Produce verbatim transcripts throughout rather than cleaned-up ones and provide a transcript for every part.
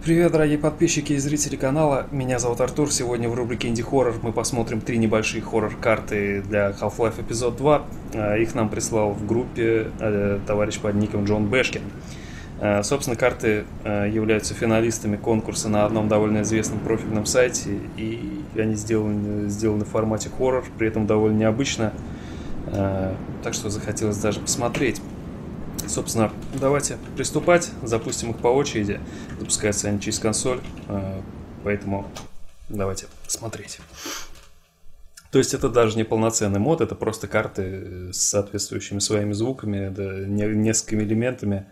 Привет, дорогие подписчики и зрители канала. Меня зовут Артур. Сегодня в рубрике Инди Хоррор мы посмотрим три небольшие хоррор-карты для Half-Life эпизод два. Их нам прислал в группе э, товарищ под ником Джон Бэшкин. Э, собственно, карты э, являются финалистами конкурса на одном довольно известном профильном сайте, и они сделаны, сделаны в формате хоррор, при этом довольно необычно. Э, так что захотелось даже посмотреть. Собственно, давайте приступать, запустим их по очереди. Запускаются они через консоль, поэтому давайте смотреть. То есть это даже не полноценный мод, это просто карты с соответствующими своими звуками, да, несколькими элементами.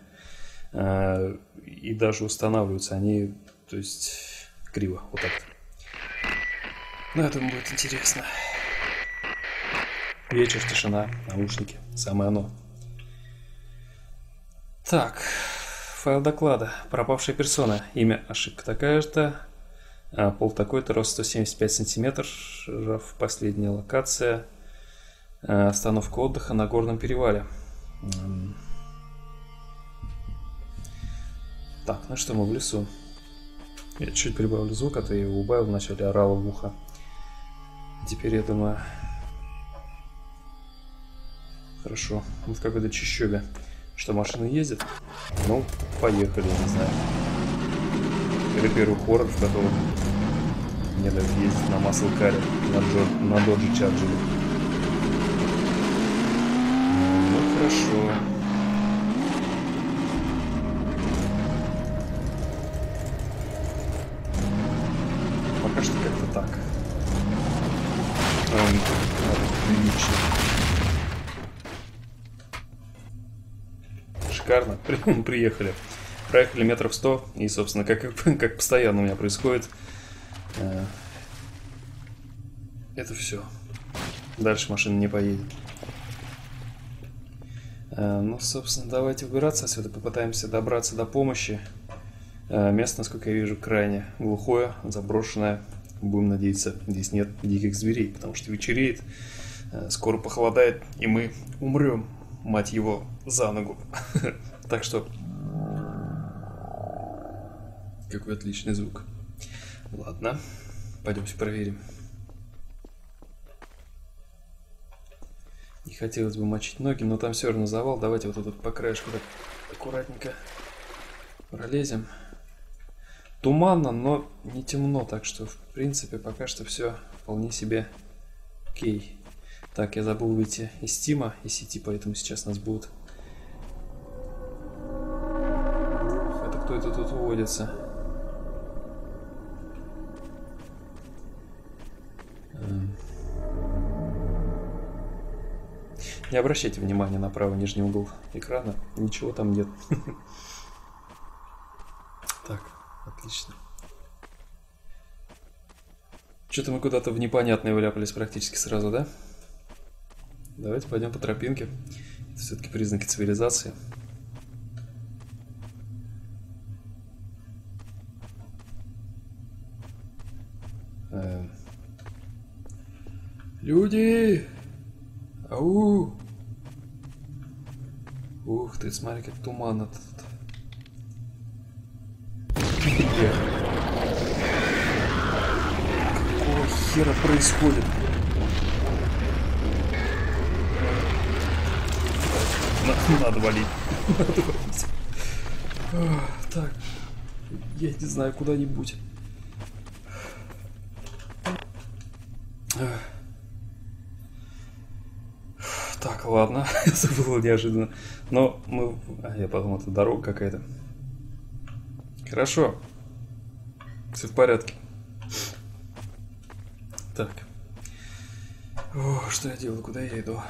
И даже устанавливаются они, то есть, криво, вот так. Ну, я думаю, будет интересно. Вечер, тишина, наушники, самое оно. Так, файл доклада. Пропавшая персона. Имя, ошибка такая-то. А, пол такой-то, рост сто семьдесят пять сантиметров. Жав, последняя локация. А, остановка отдыха на горном перевале. Так, ну что, мы в лесу. Я чуть прибавлю звук, а то я его убавил, вначале орало в ухо. Теперь я думаю... Хорошо, вот в какой-то чащобе. Что, машина ездит? Ну, поехали, не знаю. Это первый хоррор, в котором мне дают ездить на маслкаре, на, Джо, на Доджи Чарджере. Ну, хорошо. Пока что как-то так. Эм, прилично. Шикарно. Приехали. Проехали метров сто. И, собственно, как, как постоянно у меня происходит, это все. Дальше машина не поедет. Ну, собственно, давайте убираться отсюда. Попытаемся добраться до помощи. Место, насколько я вижу, крайне глухое, заброшенное. Будем надеяться, здесь нет диких зверей, потому что вечереет. Скоро похолодает, и мы умрем. Мать его, за ногу. Так что... Какой отличный звук. Ладно, пойдемте проверим. Не хотелось бы мочить ноги, но там все равно завал. Давайте вот тут по краешку так аккуратненько пролезем. Туманно, но не темно, так что, в принципе, пока что все вполне себе окей. Так, я забыл выйти из Стима, из сети, поэтому сейчас нас будут... Ух, это кто это тут выводится? Не обращайте внимания на правый нижний угол экрана, ничего там нет. Так, отлично. Что-то мы куда-то в непонятное вляпались практически сразу, да? Давайте пойдем по тропинке. Это все-таки признаки цивилизации. Э... Люди! Ау! Ух ты, смотри, как туманно тут. Какого хера происходит? Надо валить. Надо валить. Так, я не знаю, куда-нибудь. Так, ладно. Это было неожиданно. Но мы... А, я подумал, это дорога какая-то. Хорошо. Все в порядке. Так. О, что я делаю? Куда я иду?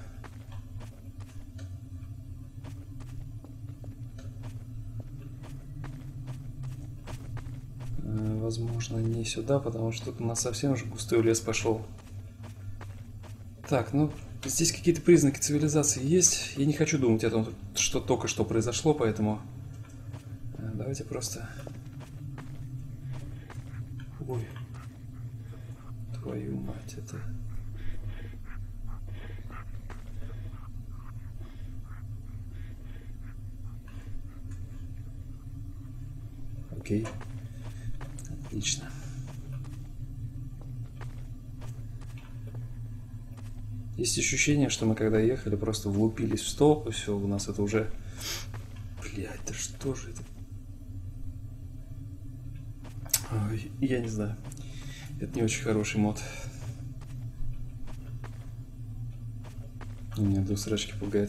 Возможно, не сюда, потому что тут у нас совсем уже густой лес пошел. Так, ну, здесь какие-то признаки цивилизации есть. Я не хочу думать о том, что только что произошло, поэтому... Давайте просто... Ой. Твою мать, это... Окей. Отлично. Есть ощущение, что мы когда ехали, просто влупились в столб, и все, у нас это уже... Блядь, да что же это? Ой, я не знаю. Это не очень хороший мод. Меня до срачки пугает.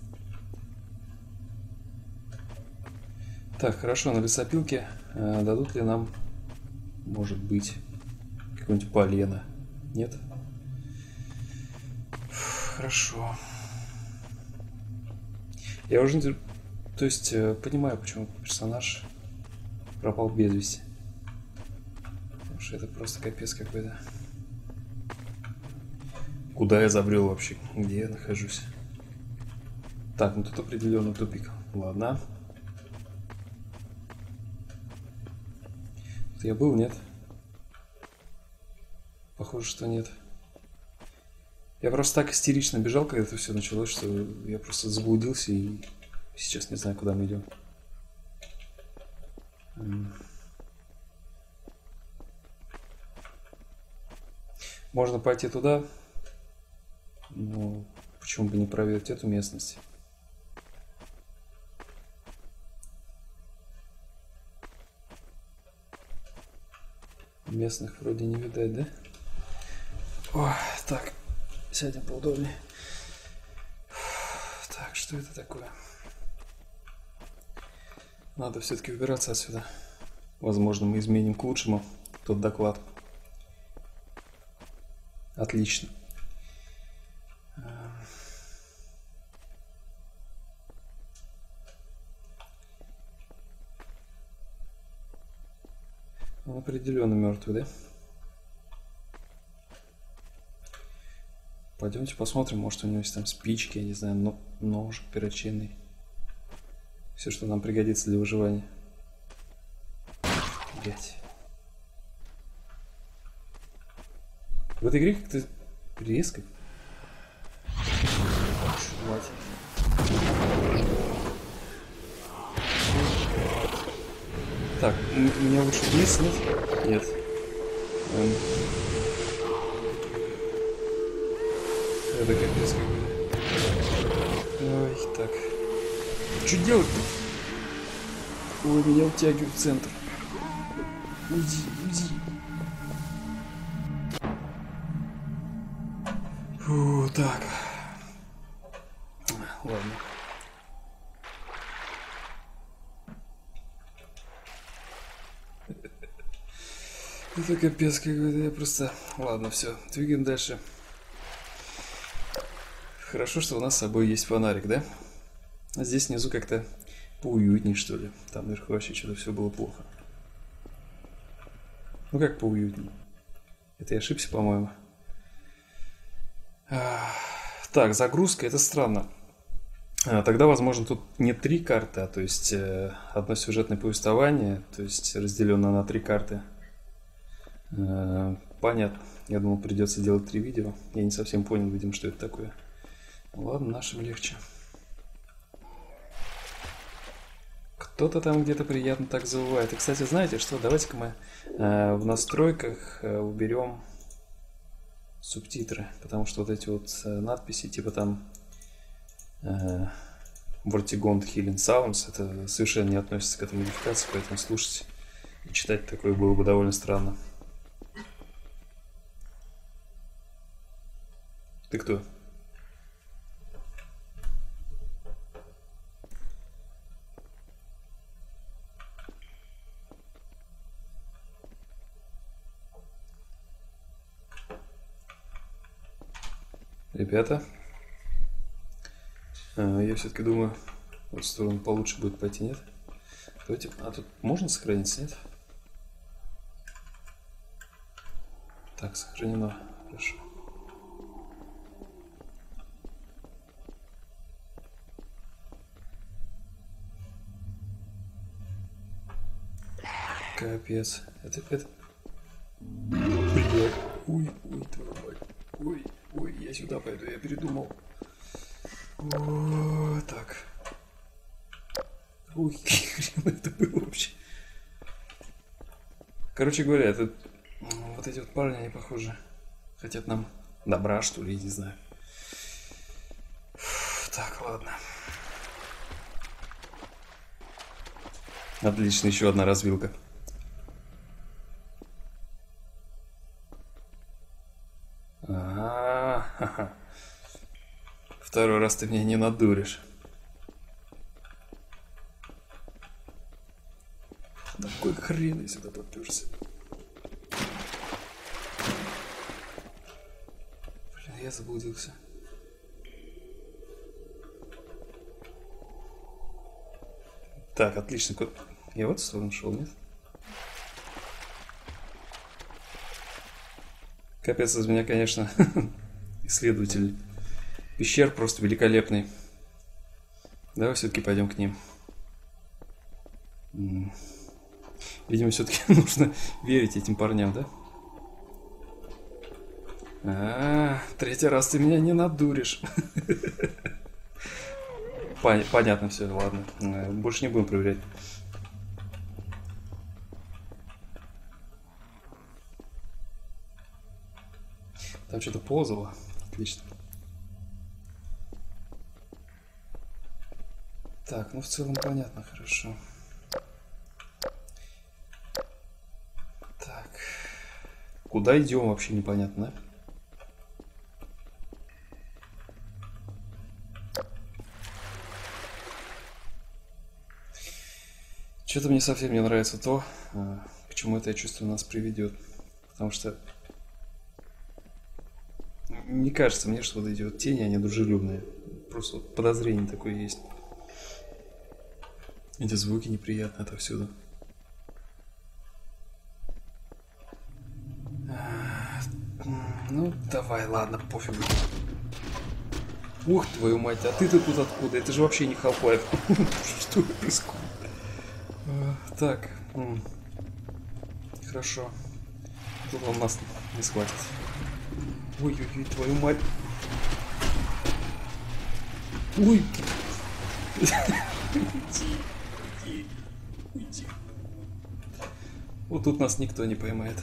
Так, хорошо, на лесопилке э, дадут ли нам, может быть, какое-нибудь полено? Нет? Хорошо. Я уже, то есть, э, понимаю, почему персонаж пропал без вести. Потому что это просто капец какой-то. Куда я забрел вообще? Где я нахожусь? Так, ну тут определенный тупик. Ладно. Тут я был, нет? Похоже, что нет. Я просто так истерично бежал, когда это все началось, что я просто заблудился и сейчас не знаю, куда мы идем. Можно пойти туда. Ну, почему бы не проверить эту местность? Местных вроде не видать, да? О, так, сядем поудобнее. Так, что это такое? Надо все-таки убираться отсюда. Возможно, мы изменим к лучшему тот доклад. Отлично. Он определенно мертвый, да? Пойдемте посмотрим, может у него есть там спички, я не знаю, но ножик перочинный. Все, что нам пригодится для выживания. Блять. В этой игре как-то резко. Мать. Так, меня лучше вниз, нет? Нет. Эм. Это капец какой-то. Ой, так. Что делать-то? Ой, меня утягивают в центр. Уйди, уйди. Фу, так. Ладно. Это капец какой-то, я просто... Ладно, все, двигаем дальше. Хорошо, что у нас с собой есть фонарик, да? А здесь внизу как-то поуютнее, что ли. Там наверху вообще что-то все было плохо. Ну как поуютнее? Это я ошибся, по-моему. Так, загрузка, это странно. Тогда, возможно, тут не три карты, а то есть одно сюжетное повествование, то есть разделенное на три карты. Понятно. Я думал, придется делать три видео. Я не совсем понял, видимо, что это такое. Ладно, нашим легче. Кто-то там где-то приятно так завывает. И, кстати, знаете что? Давайте-ка мы э, в настройках э, уберем субтитры. Потому что вот эти вот э, надписи, типа там э, Vortigaunt Healing Sounds, это совершенно не относится к этой модификации, поэтому слушать и читать такое было бы довольно странно. Ты кто? Ребята, я все-таки думаю, вот в сторону получше будет пойти, нет? Давайте, а тут можно сохраниться, нет? Так, сохранено, хорошо. Капец, это, это... Блядь, ой, ой, твою мать, ой. Ой, я сюда пойду, я передумал. О, так. Ой, хрен это было вообще. Короче говоря, это вот эти вот парни, они, похоже, хотят нам добра, что ли, я не знаю. Так, ладно. Отлично, еще одна развилка. А-а-а. Второй раз ты меня не надуришь. Да какой хрен я сюда попёрся. Блин, я заблудился. Так, отлично. Я в эту сторону шел, нет? Капец из меня, конечно, исследователь пещер просто великолепный. Давай все-таки пойдем к ним. Видимо, все-таки нужно верить этим парням, да? А, третий раз ты меня не надуришь. Понятно все, ладно. Больше не будем проверять. Там что-то ползало. Отлично. Так, ну в целом понятно, хорошо. Так. Куда идем, вообще непонятно, да? Что-то мне совсем не нравится то, к чему это, я чувствую, нас приведет. Потому что не кажется мне, что вот эти вот тени, они дружелюбные. Просто вот подозрение такое есть. Эти звуки неприятные отовсюду. Ну, давай, ладно, пофигу. Ух, твою мать, а ты-то тут откуда? Это же вообще не Half-Life. Что происходит? Так, хорошо. Тут он нас не схватит. Ой-ой-ой, твою мать. Ой. Уйди, уйди, уйди. Вот тут нас никто не поймает.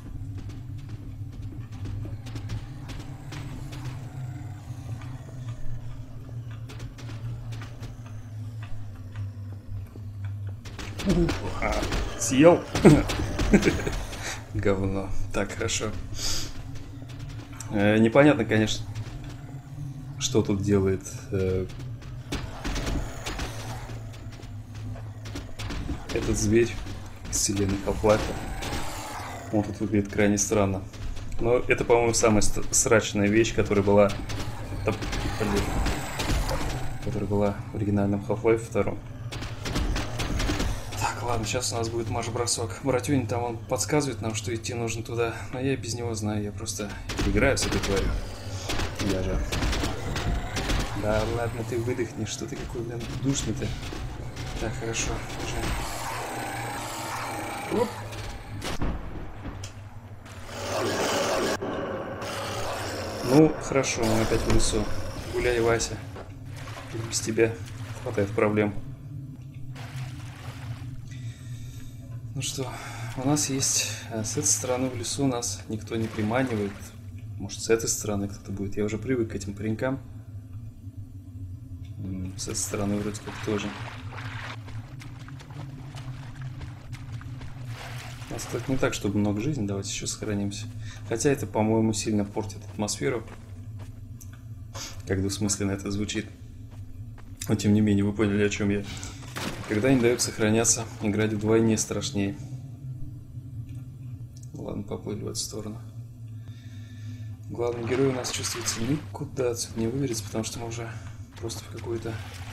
А, съел? Говно. Так, хорошо. Э, непонятно, конечно, что тут делает э, этот зверь из вселенной Half-Life. Он тут выглядит крайне странно. Но это, по-моему, самая срачная вещь, которая была... Которая была в оригинальном Half-Life два. Ладно, сейчас у нас будет марш-бросок. Братюнь там, он подсказывает нам, что идти нужно туда. Но я и без него знаю, я просто играю с этой тварью. Я же... Да ладно, ты выдохни, что ты какой, блин, душный-то. Так, хорошо, уже. Оп. Ну, хорошо, мы опять в лесу. Гуляй, Вася. Без тебя хватает проблем. Ну что, у нас есть... С этой стороны в лесу нас никто не приманивает. Может, с этой стороны кто-то будет. Я уже привык к этим паренькам. С этой стороны вроде как тоже. У нас, кстати, не так, чтобы много жизни. Давайте еще сохранимся. Хотя это, по-моему, сильно портит атмосферу. Как двусмысленно это звучит. Но, тем не менее, вы поняли, о чем я. Когда не дают сохраняться, играть вдвойне страшнее. Ладно, поплыли в эту сторону. Главный герой у нас чувствуется никуда отсюда не выберется, потому что мы уже просто в какой-то...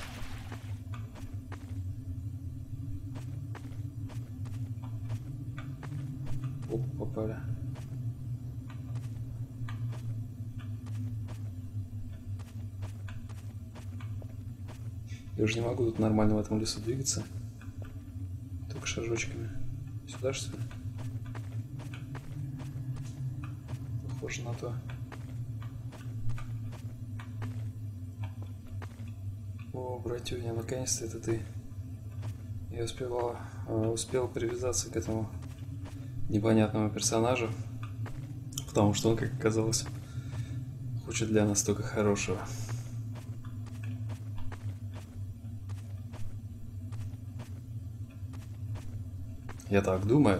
Оп, попали. Я уже не могу тут нормально в этом лесу двигаться. Только шажочками. Сюда, что ли? Похоже на то. О, братюня, наконец-то это ты. Я успевала, успел привязаться к этому непонятного персонажа, потому что он, как оказалось, хочет для нас только хорошего. Я так думаю.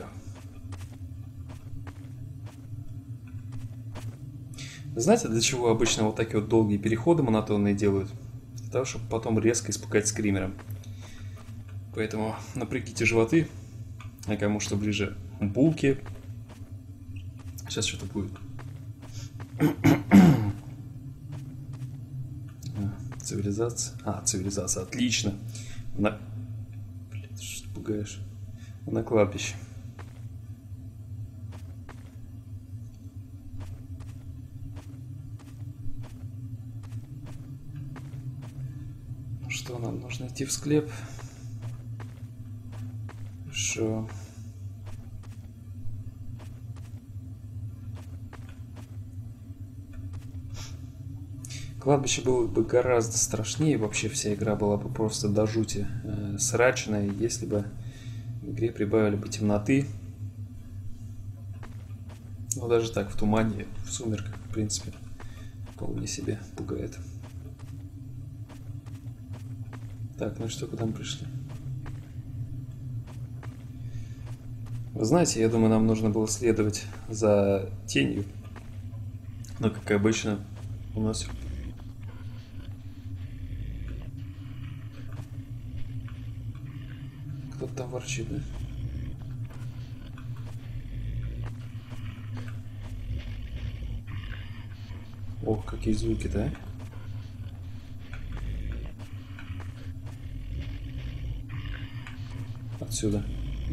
Знаете, для чего обычно вот такие вот долгие переходы монотонные делают? Для того, чтобы потом резко испугать скримером. Поэтому напрягите животы. А кому что ближе, булки. Сейчас что-то будет. Цивилизация. А, цивилизация, отлично. На... Блин, ты что пугаешь? На кладбище. Что нам нужно идти в склеп? Хорошо. Кладбище было бы гораздо страшнее, вообще вся игра была бы просто до жути э, срачная, если бы в игре прибавили бы темноты. Но даже так, в тумане, в сумерках, в принципе, вполне себе пугает. Так, ну что, куда мы пришли? Вы знаете, я думаю, нам нужно было следовать за тенью. Но, как обычно, у нас... Кто-то там ворчит, да? Ох, какие звуки-то, а? Отсюда.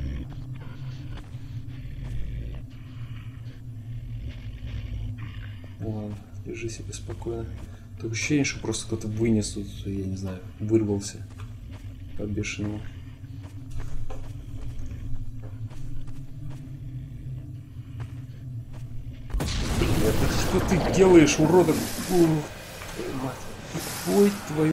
Ладно, лежи себе спокойно. Такое ощущение, что просто кто-то вынес тут, я не знаю, вырвался по бешеному. Блин, что ты делаешь, уродом? Ой, твою